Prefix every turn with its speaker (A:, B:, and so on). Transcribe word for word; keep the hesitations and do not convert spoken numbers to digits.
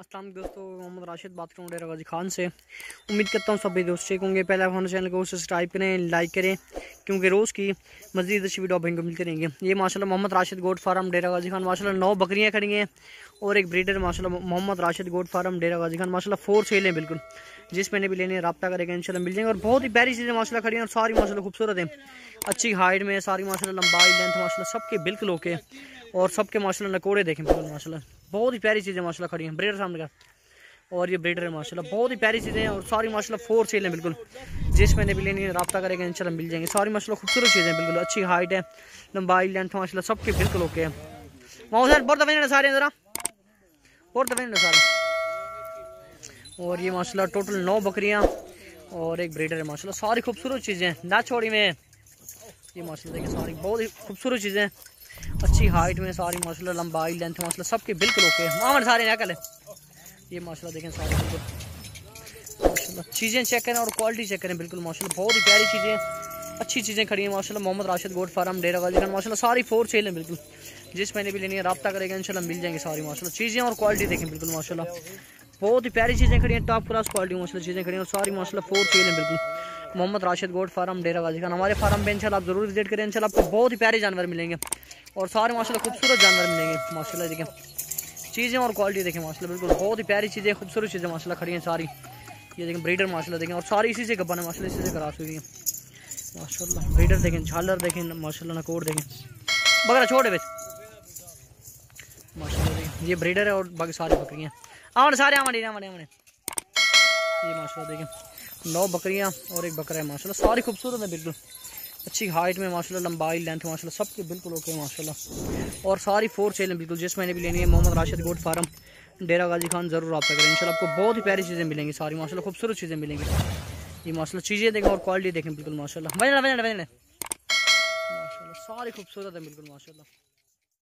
A: अस्सलाम दोस्तों, मोहम्मद राशिद बात करूँ डेरा गाजी खान से। उम्मीद करता हूँ सभी दोस्त ठीक होंगे। पहले हमारे चैनल को सब्सक्राइब करें, लाइक करें, क्योंकि रोज़ की मज़ीद अच्छी वीडियो आपको मिलते रहेंगे। ये माशाल्लाह मोहम्मद राशिद गोट फार्म डेरा गाजी खान, माशाल्लाह नौ बकरियाँ खड़ी हैं और एक ब्रीडर माशाल्लाह मोहम्मद राशिद गोट फार्म डेरा गाजी खान, माशाल्लाह फोर सेल हैं बिल्कुल। जिस मैंने भी लेने रब्ता करेगा इंशाल्लाह मिल जाएंगे। और बहुत ही प्यारी चीज़ें माशाल्लाह खड़ी हैं और सारी माशाल्लाह खूबसूरत हैं, अच्छी हाइट में सारी माशाल्लाह, लंबाई लेंथ माशाल्लाह सबके बिल्कुल ओके। और सबके माशाल्लाह नकोड़े देखें बिल्कुल माशाल्लाह, बहुत ही प्यारी चीज़ें माशाल्लाह खड़ी हैं। ब्रीडर सामने का और ये ब्रीडर है माशाल्लाह, बहुत ही प्यारी चीज़ें हैं और सारी माशाल्लाह फोर सेल हैं बिल्कुल। जिस मैंने भी लेनी है रब्ता करेगा इंशाल्लाह मिल जाएंगे। सारी माशाल्लाह खूबसूरत चीज़ें बिल्कुल, अच्छी हाइट है, लंबाई लेंथ माशाल्लाह सबके बिल्कुल ओके है। वहाँ सर बहुत दफे सारे ज़रा बहुत दफे सारे। और ये माशाल्लाह टोटल नौ बकरियाँ और एक ब्रीडर है माशाल्लाह, सारी खूबसूरत चीज़ें ना छोड़ी में। ये माशाल्लाह देखिए सारी बहुत ही खूबसूरत चीज़ें, अच्छी हाइट में सारी माशाल्लाह, लंबाई लेंथ माशाल्लाह सबके बिल्कुल ओके है। मामन सारे ना कल ये माशाल्लाह देखें सारी बिल्कुल माशाल्लाह, चीज़ें चेक करें और क्वालिटी चेक करें बिल्कुल माशाल्लाह, बहुत ही प्यारी चीज़ें, अच्छी चीज़ें खड़ी हैं माशाल्लाह। मोहम्मद राशिद गोट फार्म डेरा गाजी खान, माशाल्लाह सारी फोर सेल हैं बिल्कुल। जिस मैंने भी लेनी है रब्ता करेगा इंशाल्लाह मिल जाएंगे सारी माशाल्लाह। चीज़ें और क्वालिटी देखें बिल्कुल माशाल्लाह, बहुत ही प्यारी चीज़ें खड़ी हैं, टॉप क्लास क्वालिटी माशाल्लाह चीज़ें खड़ी हैं और सारी माशाल्लाह फोर सेल हैं बिल्कुल। मोहम्मद राशिद गोट फार्म डेरा गाजी खान, हमारे फार्म पे इंशाल्लाह आप जरूर विजिट करें। इंशाल्लाह आपको बहुत ही प्यारे जानवर मिलेंगे और सारे माशाल्लाह खूबसूरत जानवर मिलेंगे माशाल्लाह। देखें चीज़ें और क्वालिटी देखें माशाल्लाह, बिल्कुल बहुत ही प्यारी चीज़ें, खूबसूरत चीज़ें माशाल्लाह खड़ी हैं सारी। ये देखें ब्रीडर माशाल्लाह देखें, और सारी इसी से गब्बन है माशाल्लाह, इसी से क्रॉस हुई है माशाल्लाह। ब्रीडर देखें, झालर देखें माशाल्लाह, नकोड़ देखें, बकरा छोटे बेच माशाल्लाह देखें। ये ब्रीडर है और बाकी सारी बकरियाँ आमने सारे आमने आमने आमने। ये माशाल्लाह देखें नौ बकरियाँ और एक बकरा है माशाल्लाह, सारी खूबसूरत है बिल्कुल, अच्छी हाइट में माशाल्लाह, लंबाई लेंथ माशाल्लाह सबके बिल्कुल ओके माशाल्लाह। और सारी फोर सेल हैं बिल्कुल। जिस मैंने भी लेनी है मोहम्मद राशिद गोट फार्म डेरा गाजी खान, जरूर रब्ता करें इंशाल्लाह, आपको बहुत ही प्यारी चीज़ें मिलेंगी सारी माशाल्लाह, खूबसूरत चीज़ें मिलेंगी। ये माशाल्लाह चीज़ें देखें और क्वालिटी देखें बिल्कुल माशाल्लाह, माशाल्लाह सारी खूबसूरत है बिल्कुल माशाल्लाह।